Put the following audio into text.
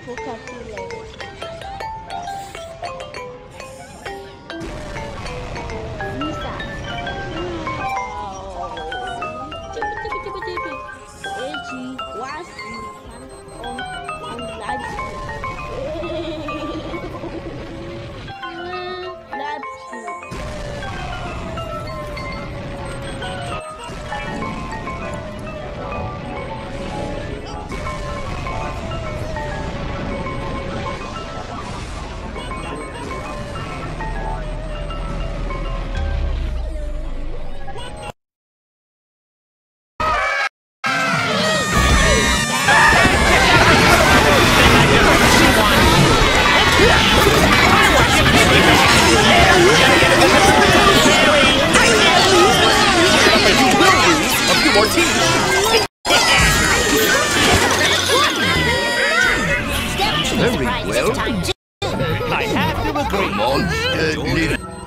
difficulty level. Visa. AG was on live stream. Live stream. Very well. I have to agree. Come on,